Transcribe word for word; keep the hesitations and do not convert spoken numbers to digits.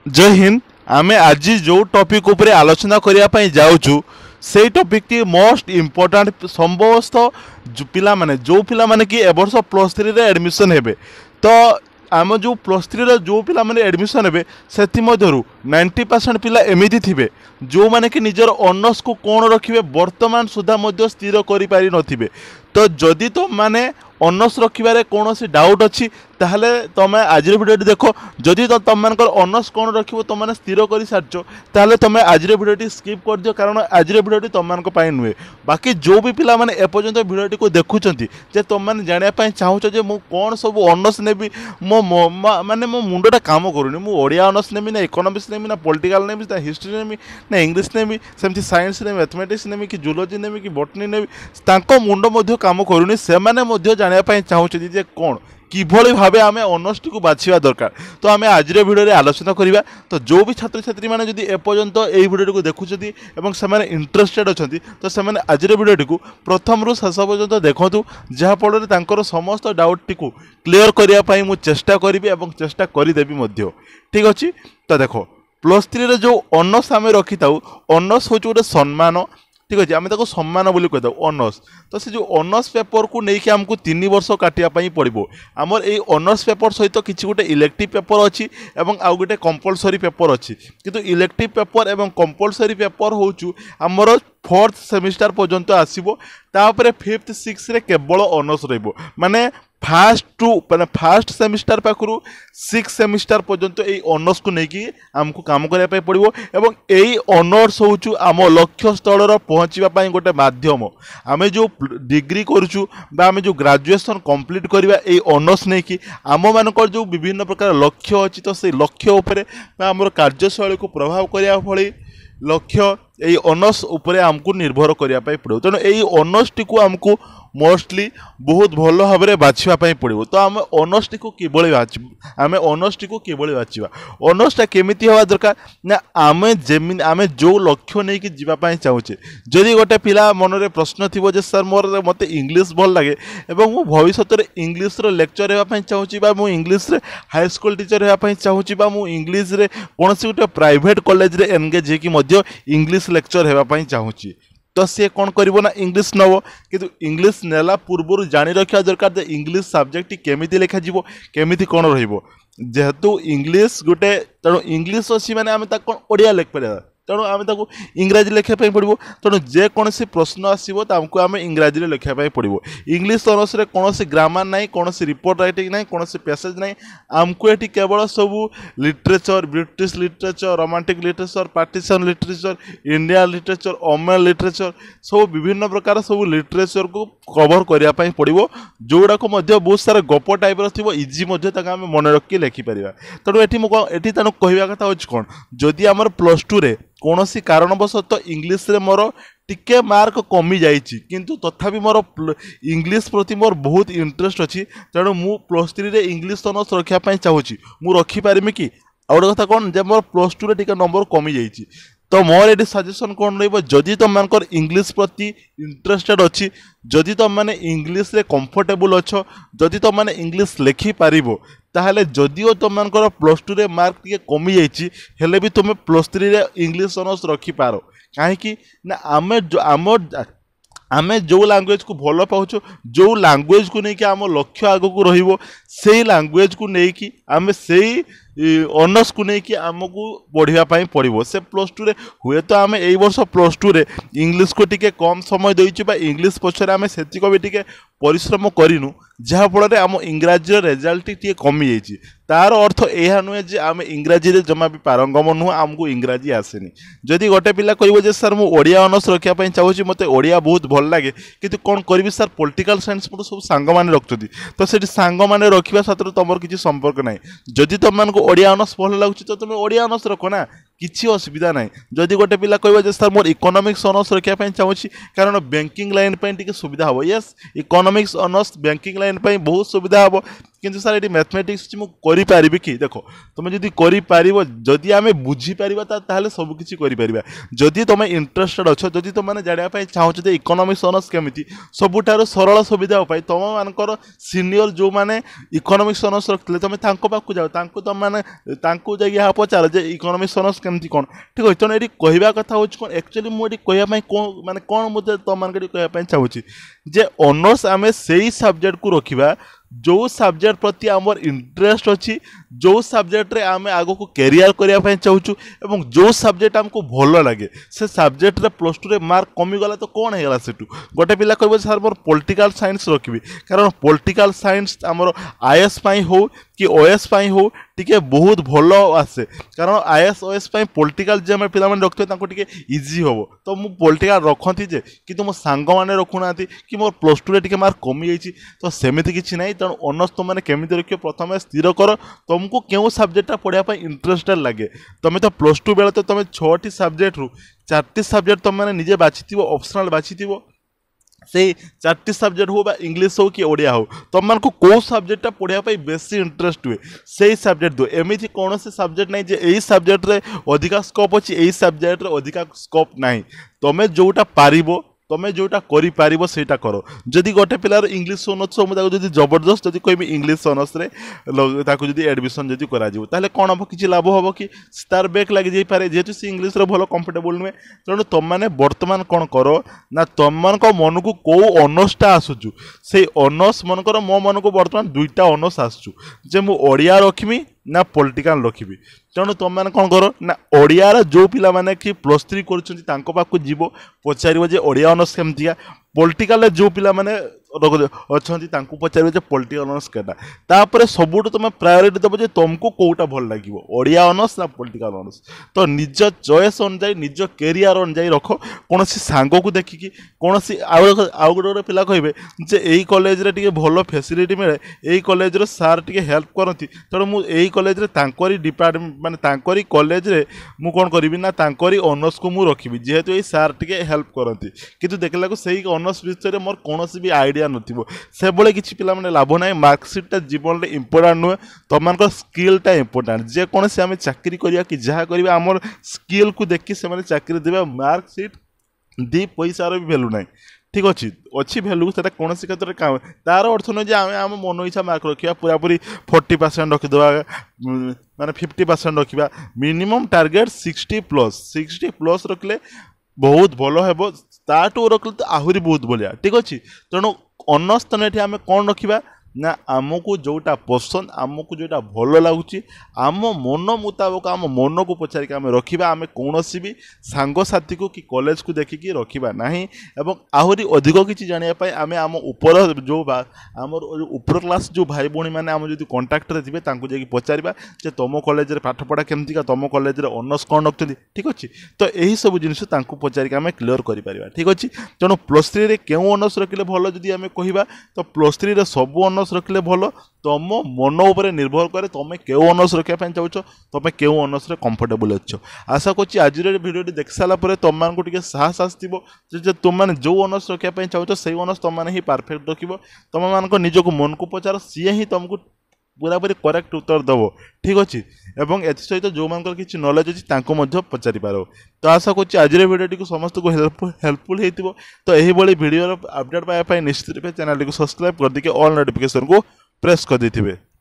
जय हिंद। आमे आज जो टॉपिक उपरे आलोचना करिया पई जाउछु से टॉपिक टी मोस्ट इम्पोर्टेंट समस्त जो पिला माने जो पिला माने कि एबर्ष प्लस थ्री रे एडमिशन हेबे तो आम जो प्लस थ्री रे जो पिला माने एडमिशन हेबे सेति मधरु नाइंटी परसेंट पिला एमिति थिबे जो माने कि निजर ऑनर्स को कोन रखिबे वर्तमान सुधा मध्य स्थिर करि पारि नथिबे। तो जदि तो माने ऑनर्स रखिबारे कौनसी डाउट अच्छी ताहले तुम आज भिडियो देख जदि तो तुम मान ऑनर्स कौन रखिबो तुम मैंने स्थिर कर सारछ ताहले तुम आज भिडियो स्किप कर दियो कारण आज भिडियो तुम मान नुहे। बाकी जो भी पिला माने एपर्यंत भिडियो को देखुंत जे तुम मैंने जानापी चाहूच जे मु कौन सब ऑनर्स नेबी मो माने मो मुंडटा काम करूनी मु ओडिया ऑनर्स नेबी ना इकोनॉमिक्स नेबी ना पॉलिटिकल नेबी ना हिस्ट्री नेबी ना इंग्लिश नेबी सेमती साइंस ने मैथमेटिक्स नेबी कि जूलॉजी नेबी कि बॉटनी नेबी तांको मुंड मध्य काम करूनी से माने मध्य जानापी चाहूँ जे कौन किभली भावे आमे ऑनर्स टी को बाछिबा दरकार। तो आमे आज भिडियो रे आलोचना करिबा। तो जो भी छात्र छात्री माने जदि एपर्यंत एई भिडियो को देखुछथि एवं सेमाने इंटरेस्टेड अछथि तो सेमाने आज भिडियो को प्रथम रु शेष पर्यंत देखंतु जहा फल तांकर समस्त डाउट टी को क्लियर करिया पई मु चेष्टा करिबि एवं चेष्टा करिदेबि मध्य। ठीक अछि। तो देखो प्लस थ्री रे जो ऑनर्स आमे रखिताउ ऑनर्स होछ गोटे सम्मान। ठीक अच्छे आम ताको सम्मान बोली कहीदे ऑनर्स। तो से जो ऑनर्स पेपर को लेकिन आमको तीन वर्ष काटियापाई पड़ो आमर ये ऑनर्स पेपर सहित किसी गोटे इलेक्टिव पेपर अच्छी एवं आउ गोटे कंपलसरी पेपर अच्छी किंतु इलेक्टिव पेपर एवं कंपलसरी पेपर होचु आमर फोर्थ सेमिस्टर पर्यंत आसीबो तापरे फिफ्थ सिक्स रे केवल ऑनर्स रहिबो माने फास्ट टू माने फास्ट सेमिस्टर पाखरु सिक्स सेमिस्टर पर्यंत ये ऑनर्स को लेकिन आमको काम करने पड़ो एवं यही ऑनर्स होचु आम लक्ष्य स्थल पहुँचापी गोटे माध्यम आम जो डिग्री करुचु बा आम जो ग्रेजुएशन कंप्लीट करवा ये ऑनर्स नहीं कि आम मानकर जो विभिन्न प्रकार लक्ष्य अच्छी तो से लक्ष्य उपरे आम कार्यशैली को प्रभाव करने भली लक्ष्य यही ऑनर्स उपरे आमको निर्भर करने पड़ो। तेणु यही ऑनर्स टी को आमको मोस्टली बहुत भल भाव में बाछवाई पड़ो। तो आम ऑनर्स टी को किभली आम ऑनर्स टी को किभली बाछवा ऑनर्सटा केमिति हवा दरकार ना आम जेमि आम जो लक्ष्य नहीं कि जीवाई चाहूचे जदि गोटे पिला मन में प्रश्न थी जे सर मोर मत इंग्लीश भल लगे और मु भविष्य में इंग्लीश लेक्चर होगापी चाहूँगी मु इंग्लीश हाई स्कूल टीचर होगापी चाहूँगी मु इंग्लीश रे कौन सी गोटे प्राइवेट कॉलेज रे एंगेज होकर इंग्लीश लेक्चर होगापी चाहूँगी। तो सी कौन करिवो ना इंग्लीश नब किंतु इंग्लीश नेला पूर्व जानी रखा दरकार इंग्लीश सब्जेक्ट केमिति लेखा जीवो केमिति कौन रहिबो जेहेतु इंग्लीश गोटे तेणु इंग्लीश अच्छी माने आम कौन ओडिया लेख पार तेणु आम इंग्राजी लेखापी पड़ो। तेणु जेकोसी प्रश्न आसो आमको आम इंग्राजी लेखापी पड़ो। इंग्लीश ऑनर्स रे कौन ग्रामर ना कौन रिपोर्ट राइटिंग ना कौन पैसेज ना आमको ये केवल सब literature British literature romantic literature partition literature Indian literature American literature सब विभिन्न प्रकार सब लिटरेचर को कवर करने पड़ो जोड़ा को बहुत सारा गप टाइप थी इजी आम मन रखी लेखिपर। तेणु ये तेणु कहवा कथा हूँ कौन जदि आम प्लस टू रे कौन सी कारणवशतः इंग्लीश रे मोर टिके मार्क कमी जाइछि किंतु तथापि मोर इंग्लीश प्रति मोर बहुत इंटरेस्ट अच्छी तेणु मु प्लस थ्री रे इंग्लीश ऑनर्स रखापी चाहूँगी मु रखिपारि कि आ गोटे कथा कौन जे मोर प्लस टू रे टिके नंबर कमी जाइछि तो मोर ये सजेसन कौन रही तुम मान इंग्लीश प्रति इंटरेस्टेड अच्छी जदि तुम मैंने इंग्लीश रे कंफर्टेबल अच्छ जदि तुम मैंने इंग्लीश लेखि पारिबो ताहले जदिओ तुम मान प्लस टू रे मार्क टिके कमी जाइछि हेले भी तुम प्लस थ्री रे इंग्लीश ऑनर्स रखिपार कहीं ना आम आम आमे जो लैंग्वेज को भल पाउछ जो लैंग्वेज को लेकिन आम लक्ष्य आग को रहिबो सेही लैंग्वेज को लेकिन आम से ऑनर्स को लेकिन आमको पढ़ापी पड़ो से प्लस टू रे हुए तो आम यही वर्ष प्लस टू रे इंग्लीश को टिके कम समय देइछु बा इंग्लीश पछरे आम सेतिक भी टिके परिश्रम करिनु जहाँ फल आम इंग्राजी रेजल्ट टी कमी जाइए तार अर्थ यह नुहे जे आम इंग्राजी रे जमा भी पारंगम नुह आमको इंग्राजी आसेनी। जदि गोटे पिला कहबो जे सर मु ओडिया ऑनर्स रखापी चाहूँगी मत ओडिया बहुत भल लगे किंतु कौन करी सर पॉलिटिकल साइंस मोर सब सांग मैंने रखुच्छी तो से सांग मैंने रखा सतर तुम किसी संपर्क ना जदि तुम मान ओडिया ऑनर्स भल लगुच तो तुम ओडिया ऑनर्स रख ना किसी असुविधा ना जदि गोटे पिला कह सर मोर इकोनॉमिक्स ऑनर्स रखा चाहूँगी कारण बैंकिंग लाइन टी सुविधा हम यस इकोनॉमिक्स ऑनर्स बैंकिंग लाइन बहुत सुविधा हम किंतु सर ये मैथमेटिक्स मुझे कि देख तुम जदि करी आम बुझीपर ताल सबकि जदि तुम इंटरेस्टेड अच्छ जदि तुमने जानापी चाहूँ इकोनॉमिक्स ऑनर्स केमी सबुठार सरल सुविधा उपाय तुम मानकर सीनियर जो मैंने इकोनॉमिक्स ऑनर्स रखते तुम पाक जाओ तुम मैंने जा पचार जे इकोनॉमिक्स ऑनर्स केमती कौन ठीक है तेणु ये कहवा कथा हूँ कौन एक्चुअली मुझे कहवाई कौन माने कौन मुझे तुम मान कहवाई चाहूँगी जे ऑनर्स आम से सब्जेक्ट को रखा जो सब्जेक्ट प्रति आमर इंटरेस्ट अच्छी जो सब्जेक्ट रे आम आग को कैरियर करने चाहूँ एवं जो सब्जेक्ट आमको भल लगे से सब्जेक्ट रे प्लस टू रे मार्क कमीगला तो कौन है सेठू गोटे पिला कह सर मोर पॉलिटिकल साइंस रखी कारण पॉलिटिकल साइंस आमर आईएएस हो कि ओएस हो टिके बहुत भल आसे कारण आईएएस ओएस पॉलिटिकल जे आम पिला रखते टे इजी हम तो मुझे पॉलिटिकल रखती जे कि मो सांग मैंने रखुना कि मोर प्लस टू रे मार्क कमी जाइए तो सेमती किसी ना तेणु ऑनर्स तुम मैंने केमी रख प्रथम स्थिर कर तुमको क्यों सब्जेक्टा पढ़ाई इंटरेस्टेड लगे तुम तो प्लस टू बेले तो तुम छटी सब्जेक्ट रु चार सब्जेक्ट तुम मैंने निजे बाछी ऑप्शनल बाछी से चार सब्जेक्ट हो बा इंग्लिश हो कि ओडिया हो तुम मान को कौ सब्जेक्टा पढ़ाई बेसी इंटरेस्ट हुए से सब्जेक्ट दो एमती कौन से सब्जेक्ट नहीं जे यही सब्जेक्ट रे अधिका स्कोप अच्छी यही सब्जेक्ट रे अधिका स्कोप नहीं तुम जोटा पारिबो तुम जोटा कर सेटा कर जदि गोटे पिलार इंग्लिश ऑनर्स मुझे जबरदस्त जब कह इंग्लिश ऑनर्स रे एडमिशन जब कर कौन हम किसी लाभ हम कि तार बैक लगी पारे जेहेतु सी इंग्लिश भल कंफर्टेबल नुहे तेणु तुम मैंने बर्तमान कौन कर ना तुम मान मन को कौ ऑनर्सटा आसुचु से ऑनर्स मनकर मो मन को बर्तमान दुईटा ऑनर्स आसुचु जे मु ओडिया रखी ना पॉलिटिकल रखी तेणु तुम मैंने कौन कर ना ओडियार जो पिला माने कि प्लस थ्री कर जीव पचार जे ओडिया ऑनर्स केमतिया पॉलिटिकल जो पिला माने अच्छा पचारे पॉलिटिकल ऑनर्स केटा तापर सबुठ तुम प्रायोरिटी दब जे तुमको कौटा भल लगे ओडिया ऑनर्स ना पॉलिटिकल ऑनर्स तो निज चॉइस अनुजाई निज कैरियर अनुजाई रख कौन सांग को देखिकी कौन आउ गोटे पिला कहे जे यही कॉलेज रे टिके भल फैसिलिटी मिले यही कॉलेज रो सार टिके हेल्प करती तेणु मु यही कॉलेज रे तांकरी डिपार्टमेंट माने तांकरी कॉलेज रे मु कौन करी ना तांकरी ऑनर्स को मु रखी जेहेतु यही सार टिके हेल्प करती किंतु देखला को सही ऑनर्स विषय मोर कौन भी आइडिया नथिबो से बळे किछि पिला माने लाभ नाही मार्कशीट जीवन रे इंपोर्टेंट नुहे तुम स्किलटा इंपोर्टेंट जे कौन से आम चाकरी करिया कि जहाँ करिया आमर स्किल को देखि से माने चाकरी देबा मार्कशीट दी पैसार भी वैल्यू नाही ठीक अच्छी अच्छी भैल्यू से कौन क्षेत्र में काम तार अर्थ नुहे जे आम आम मन इच्छा मार्क रखा पूरा पूरी फोर्टी परसेंट रखीदे माने फिफ्टी परसेंट रखा minimum target sixty plus sixty plus रखले बहुत भल हे ताटू रखले तो आहरी बहुत भाया ठीक अच्छे तेणु ऑनर्स तेणु ये आम कौन रखा ना आमको जोटा पसंद आमको जोटा भल लगुच आम मन मुताबक आम मन को पचारिक आम रखा आम कौन भी सांगसाथी को कि कॉलेज को देखिकी रखा ना एवं आहरी अधिक किसी जानापी आम आम उपर जो आम उपर क्लास जो भाई भाई मैंने आम जो कंटाक्ट थे जाकि पचारा जे तुम कॉलेज रे पाठ पढ़ा केमती तुम कॉलेज रे ऑनर्स कौन रखते ठीक अच्छे तो यही सब जिन पचारिक आम क्लीयर कर ठीक अच्छे तेणु प्लस थ्री रे क्यों ऑनर्स रखिले भल जदि आम कहवा तो प्लस थ्री रे सब ऑनर्स रखिले भल तुम मन उपर निर्भर करे तुम क्यों ऑनर्स रखा चाहो तुम क्यों ऑनर्स रे कंफर्टेबल अच्छ आशा करछि आज वीडियो देख सारापर तुम मान को साहस आसो तुम मैंने जो ऑनर्स रखापी चाहो से ऑनर्स तुम मैंने ही परफेक्ट रख तुम मान निजक मन को पचार सी ही तुमको पूरा पूरी करेक्ट उत्तर दब ठीक अच्छे एवं एथि सहित जो मान किसी नॉलेज अच्छी पचारि पार तो आशा करछि आज वीडियो समस्त को हेल्पफुल होती तो यही वीडियो अपडेट पाइबा निश्चित रूप चैनल को सब्सक्राइब कर देके ऑल नोटिफिकेशन को प्रेस कर देथिबे।